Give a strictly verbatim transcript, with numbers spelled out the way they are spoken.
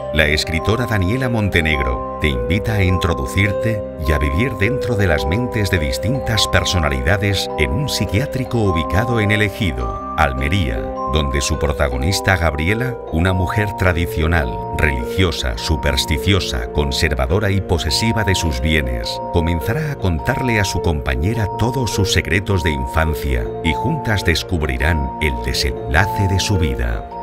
La escritora Daniela Montenegro te invita a introducirte y a vivir dentro de las mentes de distintas personalidades en un psiquiátrico ubicado en El Ejido, Almería, donde su protagonista Gabriela, una mujer tradicional, religiosa, supersticiosa, conservadora y posesiva de sus bienes, comenzará a contarle a su compañera todos sus secretos de infancia y juntas descubrirán el desenlace de su vida.